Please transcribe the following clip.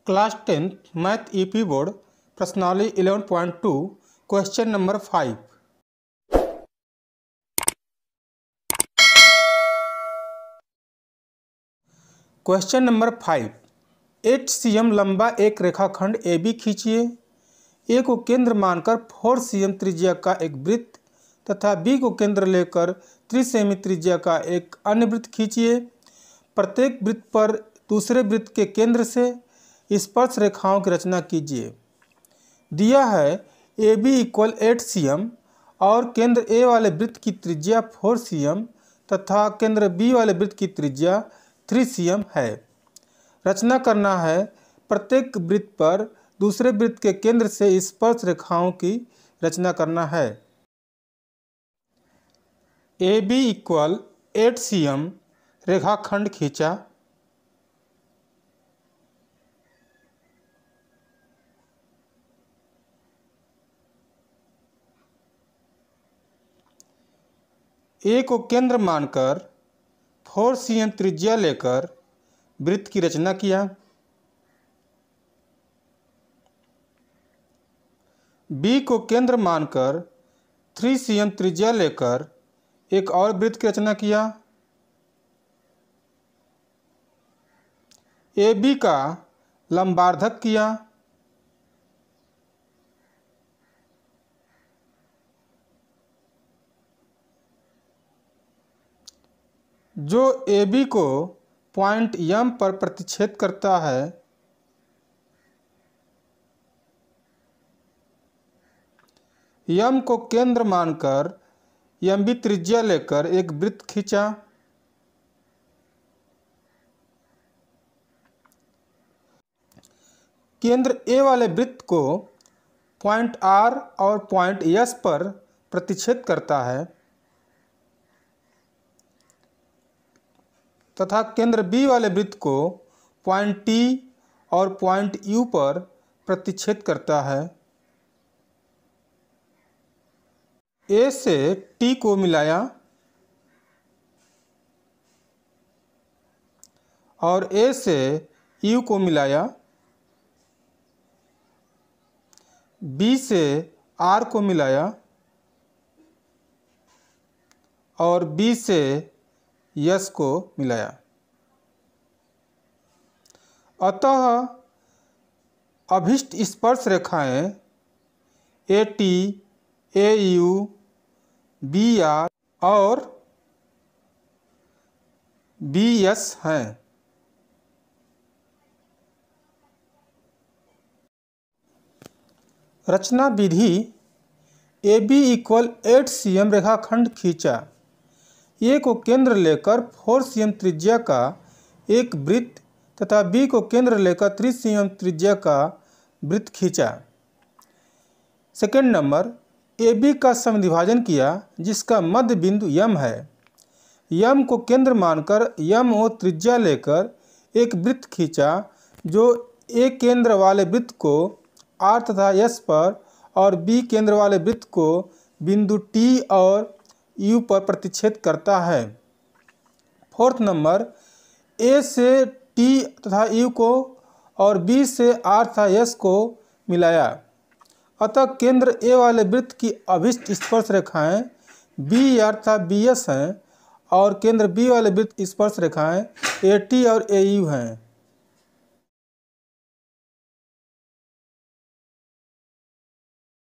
Class 10th math EP board प्रश्नावली 11.2 question number 5। Question number 5, 8 cm लंबा एक रेखाखंड AB खींचिए। ए को केंद्र मानकर 4 cm त्रिज्या का एक वृत्त तथा बी को केंद्र लेकर 3 सेमी त्रिज्या का एक अन्य वृत्त खींचिए। प्रत्येक वृत्त पर दूसरे वृत्त के केंद्र से स्पर्श रेखाओं की रचना कीजिए। दिया है AB = 8 cm और केंद्र A वाले वृत्त की त्रिज्या 4 cm तथा केंद्र B वाले वृत्त की त्रिज्या 3 cm है। रचना करना है प्रत्येक वृत्त पर दूसरे वृत्त के केंद्र से स्पर्श रेखाओं की रचना करना है। AB = 8 cm रेखाखंड खींचा। ए को केंद्र मानकर 4 cm त्रिज्या लेकर वृत्त की रचना किया। बी को केंद्र मानकर 3 cm त्रिज्या लेकर एक और वृत्त की रचना किया। ए बी का लंबार्धक किया। जो ए बी को पॉइंट M पर प्रतिच्छेद करता है, M को केंद्र मानकर MB त्रिज्या लेकर एक वृत्त खींचा। केंद्र A वाले वृत्त को पॉइंट R और पॉइंट S पर प्रतिच्छेद करता है तथा केंद्र B वाले वृत्त को पॉइंट T और पॉइंट U पर प्रतिच्छेद करता है। A से T को मिलाया और A से U को मिलाया। B से R को मिलाया और B से S को मिलाया। अतः अभिष्ट स्पर्श रेखाएं AT, AU, BR और BS हैं। रचना विधि AB = 8 cm रेखाखंड खींचा। A को केंद्र लेकर 4 cm त्रिज्या का एक वृत्त तथा B को केंद्र लेकर 3 cm त्रिज्या का वृत्त खींचा। सेकेंड नंबर, AB का समद्विभाजन किया जिसका मध्य बिंदु M है। M को केंद्र मानकर MO त्रिज्या लेकर एक वृत्त खींचा जो A केंद्र वाले वृत्त को R तथा S पर और B केंद्र वाले वृत्त को बिंदु T और U पर प्रतिच्छेद करता है। फोर्थ नंबर, A से T तथा U को और B से R तथा S को मिलाया। अतः केंद्र A वाले वृत्त की अभिष्ट स्पर्श रेखाएं BR तथा BS हैं और केंद्र B वाले वृत्त स्पर्श रेखाएं AT और AU हैं।